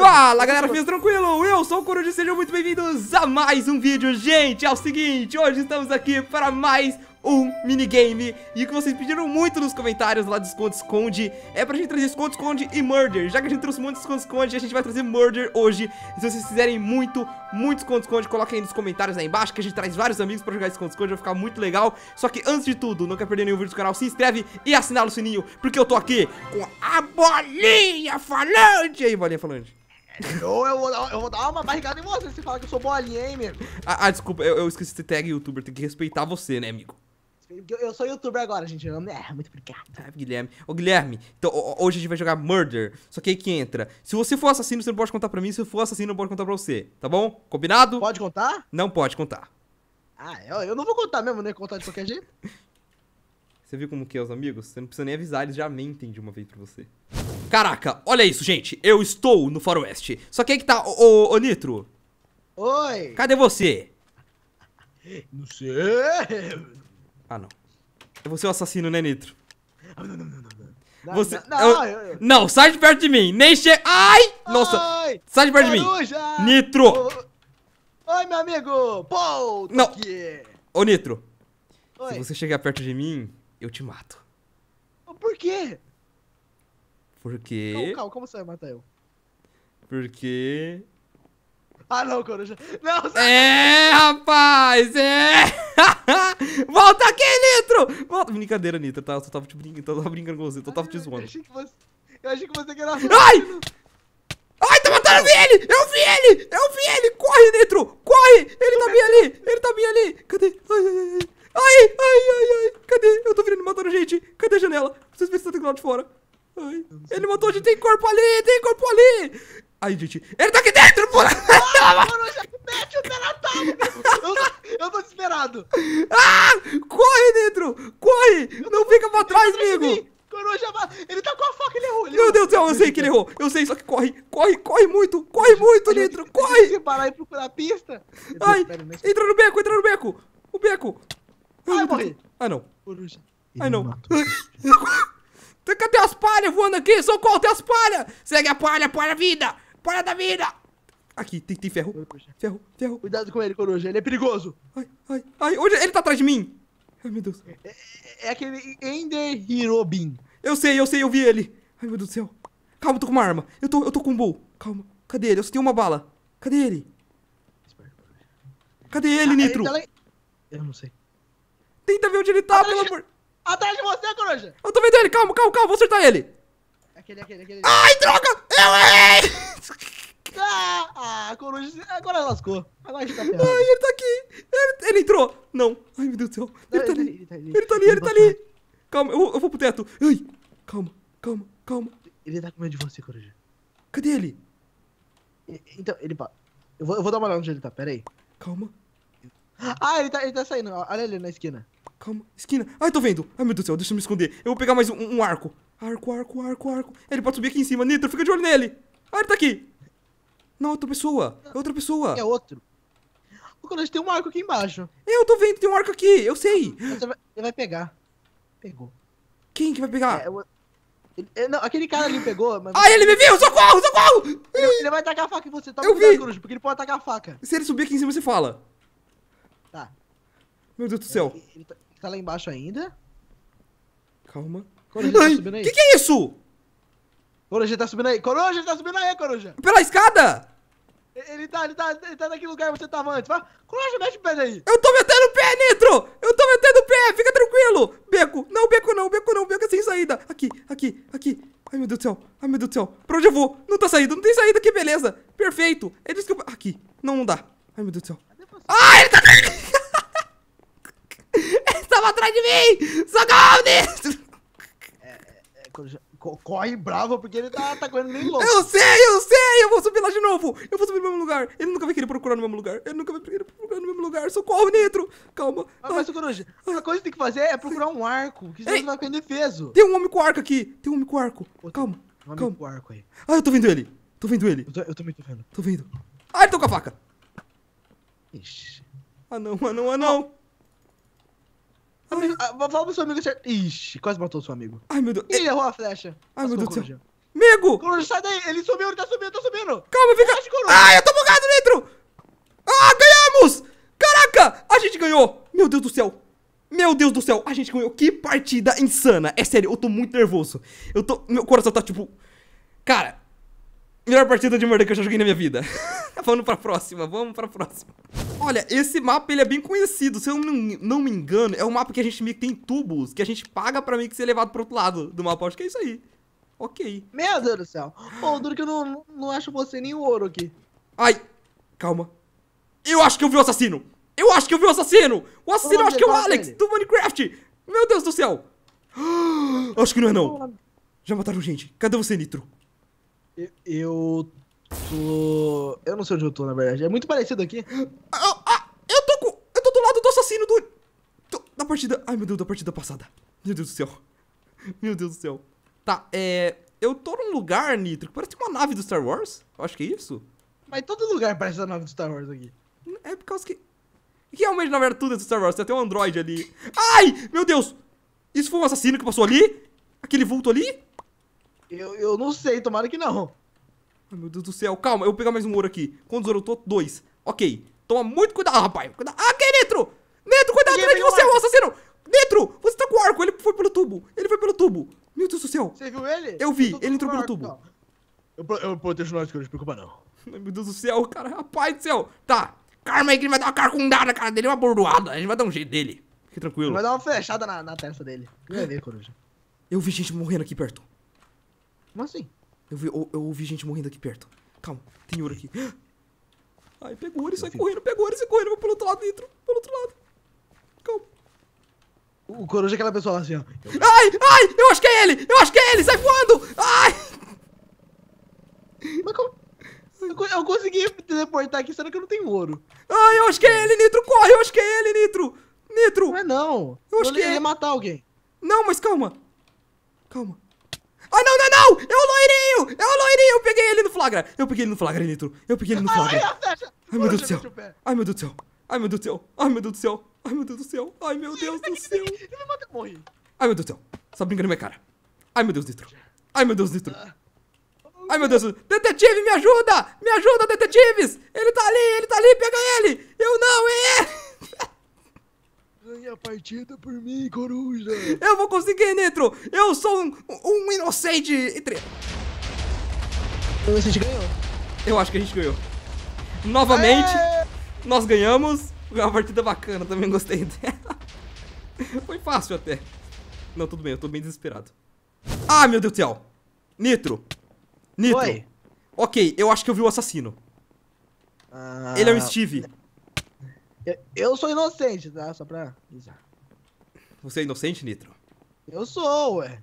Fala galera, fiz tranquilo? Eu sou o Coruja e sejam muito bem-vindos a mais um vídeo. Gente, é o seguinte, hoje estamos aqui para mais um minigame. E o que vocês pediram muito nos comentários lá do esconde-esconde é pra gente trazer esconde-esconde e murder. Já que a gente trouxe muito esconde-esconde, a gente vai trazer murder hoje. E se vocês fizerem muito esconde-esconde, coloquem aí nos comentários aí embaixo, que a gente traz vários amigos pra jogar esconde-esconde, vai ficar muito legal. Só que antes de tudo, não quer perder nenhum vídeo do canal, se inscreve e assinala o sininho, porque eu tô aqui com a bolinha falante. E aí, bolinha falante? Eu vou dar uma barrigada em você se falar que eu sou bolinha, hein, meu? Desculpa, eu esqueci de ter tag youtuber, tem que respeitar você, né, amigo? Eu sou youtuber agora, gente. Muito obrigado. Guilherme. Ô, Guilherme, então hoje a gente vai jogar Murder. Só que aí que entra. Se você for assassino, você não pode contar pra mim. Se eu for assassino, não pode contar pra você. Tá bom? Combinado? Pode contar? Não pode contar. Eu não vou contar mesmo, né? Contar de qualquer jeito. Você viu como que é os amigos? Você não precisa nem avisar, eles já mentem de uma vez pra você. Caraca, olha isso, gente. Eu estou no faroeste. Só que aí que tá... Ô, Nitro. Oi. Cadê você? Não sei. Ah, não. É você o assassino, né, Nitro? Não. Você... Não, Não, sai de perto de mim. Nem chega... Ai! Nossa. Oi, Sai de perto Coruja. de mim. Nitro. Oi, meu amigo. Pô, tô Não. aqui. Ô, Nitro. Oi. Se você chegar perto de mim, eu te mato. Por quê? Porque... Calma, como você vai matar eu? Porque... Ah, não, Coruja. Não, É, rapaz, é! Volta aqui, Nitro! Volta. Brincadeira, Nitro, tá? Eu só tava te brincando, eu tava brincando com você, eu tava te zoando. Eu achei que você queria... Ai! Ai, tá matando ele! Eu vi ele! Corre, Nitro! Corre! Ele tá bem ali! Cadê? Ai! Cadê? Eu tô vendo ele matando a gente! Cadê a janela? Preciso ver se tá do lado de fora. Ai, ele matou a gente, tem corpo ali! Ai, gente, ele tá aqui dentro, porra! Coruja, mete o pé na tábua! Eu tô desesperado! Corre, Nitro! Corre! Não fica pra trás, amigo! Coruja, ele tá com a faca, ele errou! Meu Deus do céu, eu sei que ele errou! Eu sei, só que corre muito, Nitro! Corre! Tem que parar e procurar a pista! Ai, entra no beco! O beco! Ai, morri! Ah, não! Coruja. Ai, não! Cadê as palhas voando aqui? Socorro, tem as palhas! Segue a palha vida! Palha da vida! Aqui, tem ferro. Ferro. Cuidado com ele, Coruja, ele é perigoso! Ai, onde ele tá atrás de mim? Ai, meu Deus. É aquele Ender Hirobin. Eu sei, eu vi ele. Ai, meu Deus do céu. Calma, eu tô com uma arma. Eu tô com um bull. Calma. Cadê ele? Eu só tenho uma bala. Cadê ele? Cadê ele, Nitro? Eu não sei. Tenta ver onde ele tá, pelo amor. Atrás de você, Coruja! Eu tô vendo ele. Calma, vou acertar ele. Aquele. Ai, droga! Eu errei! Coruja, agora lascou. Agora a gente tá ferrado. Ai, ele tá aqui. Ele entrou. Não. Ai, meu Deus do céu. Ele tá ali. Calma, eu vou pro teto. Ai, calma. Ele tá com medo de você, Coruja. Cadê ele? Então, ele... Eu vou dar uma olhada onde ele tá, pera aí. Calma. Ele tá saindo. Olha ele na esquina. Calma. Esquina. Ai, tô vendo. Ai, meu Deus do céu. Deixa eu me esconder. Eu vou pegar mais um arco. Arco. Ele pode subir aqui em cima. Nitro, fica de olho nele. Ah, ele tá aqui. Não, outra pessoa. É outro. O Coruja tem um arco aqui embaixo. Eu tô vendo, tem um arco aqui. Eu sei. Ele vai pegar. Pegou. Quem que vai pegar? Não, aquele cara ali pegou, mas... Ai, ele me viu! Socorro! Ele vai tacar a faca em você. Toma Eu cuidado, vi. Coruja, porque ele pode tacar a faca. Se ele subir aqui em cima, você fala. Tá. Meu Deus do céu. Ele tá lá embaixo ainda. Calma. Coruja, tá subindo aí. Que é isso? Coruja tá subindo aí. Coruja. Pela escada? Ele tá naquele lugar que você tava antes. Vai. Coruja, mexe o pé daí. Eu tô metendo o pé, Nitro! Eu tô metendo o pé, fica tranquilo! Beco não, beco é sem saída. Aqui. Ai, meu Deus do céu. Pra onde eu vou? Não tem saída aqui, beleza. Perfeito. Ele disse que eu... Aqui. Não dá. Ai, meu Deus do céu. Ai, ele tá... Ele tava atrás de mim! Socorro, Nitro! Coruja, corre bravo, porque ele tá correndo nem louco. Eu sei! Eu vou subir lá de novo! Eu vou subir no mesmo lugar! Ele nunca vai querer procurar no mesmo lugar! Socorro, Nitro! Calma! Mas, Coruja, a coisa que tem que fazer é procurar um arco, que senão você vai ficar indefeso. Tem um homem com arco aqui! Calma! Um homem com arco aí. Ah, eu tô vendo ele! Eu também tô vendo. Tô vendo! Ah, ele tá com a faca! Ixi. Ah, não! Fala pro seu amigo certo. Ixi, quase matou o seu amigo. Ai, meu Deus! Ele errou a flecha. Ai, meu Deus do céu! Amigo! Coruja, sai daí. Ele subiu, ele tá subindo, tá subindo. Calma, fica... Relaxa, Coruja. Ai, eu tô bugado, Nitro! Ah, ganhamos! Caraca! A gente ganhou! Meu Deus do céu! Meu Deus do céu! A gente ganhou! Que partida insana! É sério, eu tô muito nervoso. Meu coração tá tipo... Cara... Melhor partida de Murder que eu já joguei na minha vida. Vamos pra próxima, vamos pra próxima. Olha, esse mapa ele é bem conhecido. Se eu não me engano, é um mapa que a gente meio que tem tubos, que a gente paga pra meio que ser levado pro outro lado do mapa. Acho que é isso aí. Ok. Meu Deus do céu. Ô, duro que eu não acho você nem o ouro aqui. Ai, calma. Eu acho que eu vi o assassino. Eu acho que eu vi o assassino. O assassino eu acho que é o Alex, do Minecraft. Meu Deus do céu. Acho que não é não. Já mataram gente. Cadê você, Nitro? Eu não sei onde eu tô, na verdade. É muito parecido aqui. Eu tô do lado do assassino da partida. Ai, meu Deus, da partida passada. Meu Deus do céu. Meu Deus do céu. Tá, eu tô num lugar, Nitro, que parece uma nave do Star Wars. Eu acho que é isso. Mas todo lugar parece a nave do Star Wars aqui. É por causa que realmente, na verdade, tudo é do Star Wars. Tem até um Android ali. Ai, meu Deus. Isso foi um assassino que passou ali? Aquele vulto ali? Eu não sei, tomara que não. Ai, meu Deus do céu. Calma, eu vou pegar mais um ouro aqui. Quantos ouro eu tô? 2. Ok. Toma muito cuidado, rapaz. Cuidado. Ah, que é Nitro? Nitro, cuidado atrás de você, o assassino. Nitro, você tá com o arco. Ele foi pelo tubo. Ele foi pelo tubo. Meu Deus do céu. Você viu ele? Eu vi. Ele entrou pelo tubo. Eu protejo nós, que não se preocupa não. Ai, meu Deus do céu, cara. Rapaz do céu. Tá. Calma aí que ele vai dar uma carcundada na cara dele. Uma bordoada. A gente vai dar um jeito dele. Fique tranquilo. Vai dar uma flechada na testa dele. Vai ver, Coruja. Eu vi gente morrendo aqui perto. Como assim? Eu ouvi gente morrendo aqui perto. Calma, tem ouro aqui. Ai, pegou ele, sai correndo, pegou ele, sai correndo. Vou pelo outro lado, Nitro. Pelo outro lado. Calma. O Coruja é aquela pessoa lá assim, ó. Ai, eu acho que é ele. Eu acho que é ele, sai voando. Ai. Mas como... Eu consegui teleportar aqui, sendo que eu não tenho ouro. Ai, eu acho que é ele, Nitro. Corre, eu acho que é ele, Nitro. Nitro. Não é não. Eu acho que ia matar alguém. Não, mas calma. Calma. Ah, não. É o loirinho. Eu peguei ele no flagra. Nitro. Eu peguei ele no flagra. Ai, a flecha. Ai, meu Deus do céu. Ai, meu Deus do céu. Ai, meu Deus do céu. Ai, meu Deus do céu. Ai, meu Deus do céu. Ai, meu Deus do céu. Ele me mata, morri. Ai, meu Deus do céu. Você tá brincando na minha cara. Ai, meu Deus, Nitro. Ai, meu Deus, Nitro. Ai, meu Deus. Detetive, me ajuda. Me ajuda, detetives. Ele tá ali. Pega ele. Eu não, é ele. Ganha a partida por mim, Coruja. Eu vou conseguir, Nitro. Eu sou um inocente. A gente ganhou. Eu acho que a gente ganhou. Novamente, nós ganhamos. Foi uma partida bacana, também gostei dela. Foi fácil até. Não, tudo bem, eu tô bem desesperado. Ah, meu Deus do céu. Nitro. Oi. Ok, eu acho que eu vi o assassino. Ele é o Steve. Eu sou inocente, tá? Só pra avisar. Você é inocente, Nitro? Eu sou, ué.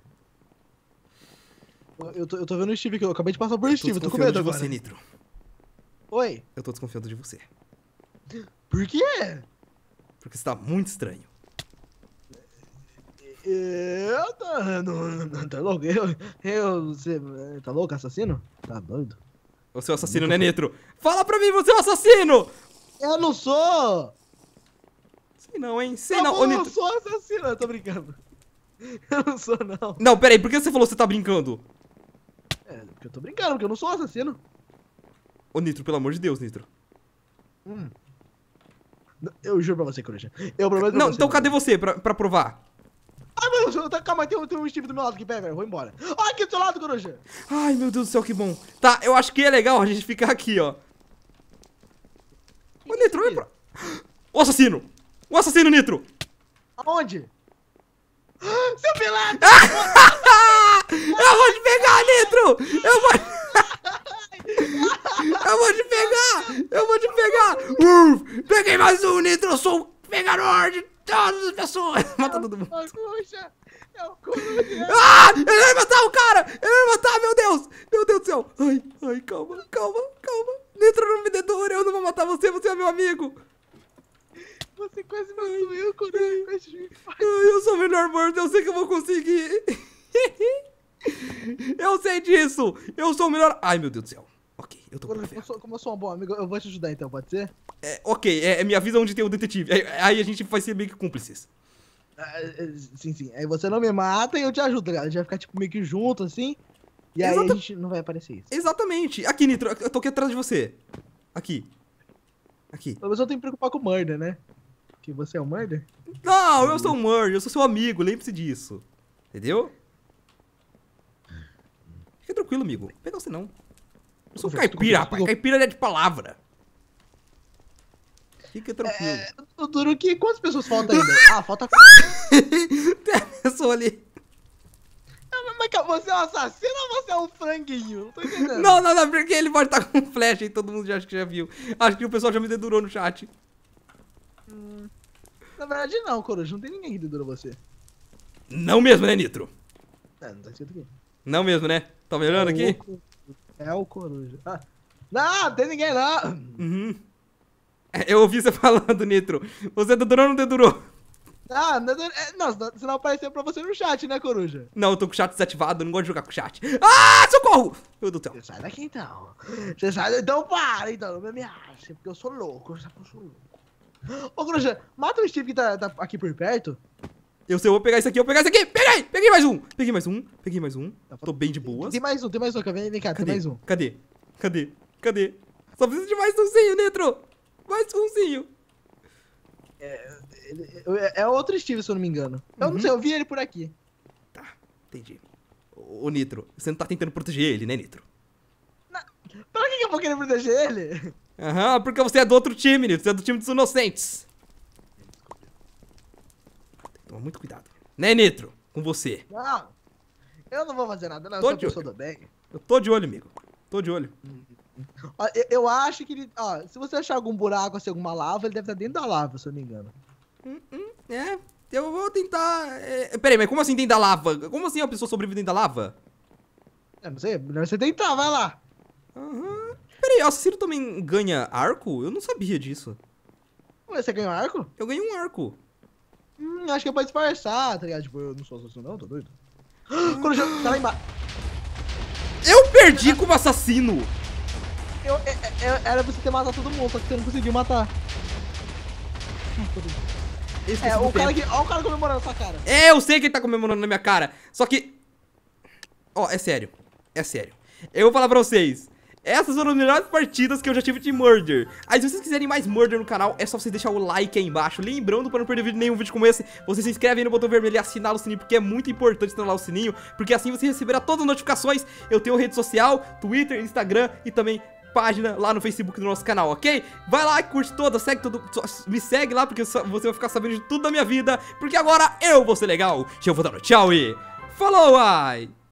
Eu tô vendo o Steve aqui, eu acabei de passar por Steve, eu tô com medo agora. Você, Nitro. Oi. Eu tô desconfiando de você. Por quê? Porque você tá muito estranho. Eu tô... Tá louco? Você tá louco, assassino? Tá doido? Você é o assassino, né, Nitro? Fala pra mim, você é o assassino! Eu não sou! Sei não, hein? Eu não sou assassino, eu tô brincando. Eu não sou, não. Não, peraí, por que você falou que você tá brincando? Porque eu tô brincando, porque eu não sou assassino. Ô, Nitro, pelo amor de Deus, Nitro. Eu juro pra você, Coruja. Eu prometo pra Não, você. então cadê você pra provar? Ai, meu Deus, calma, tem um Steve do meu lado aqui, pega, eu vou embora. Ai, aqui do seu lado, Coruja. Ai, meu Deus do céu, que bom. Tá, eu acho que é legal a gente ficar aqui, ó. Ô, Nitro, vem pra... O assassino! O assassino, Nitro! Aonde? Seu pilantra! Eu vou te pegar, Nitro! Eu vou te pegar! Peguei mais um, Nitro! Eu sou o pegador de todas as pessoas! Mata todo mundo! Coruja! É o Coruja! Ah! Ele vai matar o cara! Ele vai matar, meu Deus! Meu Deus do céu! Ai, calma. Nitro, não me dê dor, eu não vou matar você, você é meu amigo! Você quase matou eu, Coruja! Eu sou o melhor morto, eu sei que eu vou conseguir! Eu sei disso! Eu sou o melhor... Ai, meu Deus do céu. Ok, eu tô com fé. Como eu sou um bom amigo, eu vou te ajudar então, pode ser? Ok, me avisa onde tem o detetive. Aí a gente vai ser meio que cúmplices. Sim. Aí você não me mata e eu te ajudo, galera. A gente vai ficar tipo meio que junto, assim. E aí a gente não vai aparecer isso. Exatamente. Aqui, Nitro, eu tô aqui atrás de você. Aqui. Aqui. Mas eu tenho que me preocupar com o murder, né? Que você é o murder? Não, eu sou o Murray, eu sou seu amigo, lembre-se disso. Entendeu? Fica tranquilo, amigo. Não vou pegar você, não. Eu sou caipira, rapaz. Caipira é de palavra. Fica tranquilo. O duro que... Quantas pessoas faltam ainda? Ah, falta 4. Tem a pessoa ali. Mas você é um assassino ou você é um franguinho? Não tô entendendo. Não, porque ele pode estar com flash aí, todo mundo já acho que já viu. Acho que o pessoal já me dedurou no chat. Na verdade não, Coruja. Não tem ninguém que dedura você. Não mesmo, né, Nitro? Não tá escrito aqui. Não mesmo, né? Tá me olhando aqui? É o Coruja. Ah. Não tem ninguém lá. Uhum. Eu ouvi você falando, Nitro. Você dedurou ou não dedurou? Não, senão apareceu pra você no chat, né, Coruja? Não, eu tô com o chat desativado, eu não gosto de jogar com o chat. Ah, socorro! Meu Deus do céu. Você sai daqui então. Você sai então, para então, não me acha, porque eu sou louco, eu sou louco. Ô, Coruja, mata o Steve que tá aqui por perto. Eu sei, eu vou pegar isso aqui, eu vou pegar isso aqui. Peguei! Peguei mais um. Peguei mais um. Tô bem de boas. Tem mais um, vem cá, tem mais um. Cadê? Só precisa de mais umzinho, Nitro. Mais umzinho. É outro Steve, se eu não me engano. Eu não sei, eu vi ele por aqui. Tá, entendi. Ô, Nitro, você não tá tentando proteger ele, né, Nitro? Pra que eu vou querer proteger ele? Aham, porque você é do outro time, Nitro. Você é do time dos inocentes. Toma muito cuidado. Né, Nitro? Com você. Não, eu não vou fazer nada, não. Eu Tô sou de uma pessoa do bem. Eu tô de olho, amigo. Tô de olho. Ó, eu acho que ele... Ó, se você achar algum buraco, assim, alguma lava, ele deve estar dentro da lava, se eu não me engano. Eu vou tentar... Peraí, mas como assim dentro da lava? Como assim a pessoa sobrevive dentro da lava? Não sei, melhor você tentar, vai lá. Aham. Peraí, o assassino também ganha arco? Eu não sabia disso. Ué, você ganhou arco? Eu ganhei um arco. Acho que é pra disfarçar, tá ligado? Tipo, eu não sou assassino não, tô doido. Quando eu tá lá embaixo. Eu perdi como assassino. Era pra você ter matado todo mundo, só que você não conseguiu matar. O cara aqui, ó o cara comemorando sua cara. Eu sei que ele tá comemorando na minha cara. Só que... Ó, é sério. Eu vou falar pra vocês. Essas foram as melhores partidas que eu já tive de Murder. Aí se vocês quiserem mais Murder no canal, é só vocês deixar o like aí embaixo. Lembrando, para não perder nenhum vídeo como esse, você se inscreve aí no botão vermelho e assinar o sininho, porque é muito importante instalar o sininho, porque assim você receberá todas as notificações. Eu tenho rede social, Twitter, Instagram e também página lá no Facebook do nosso canal, ok? Vai lá e curte toda, segue tudo, me segue lá, porque você vai ficar sabendo de tudo da minha vida, porque agora eu vou ser legal. Eu vou dar um tchau e... Falou, ai!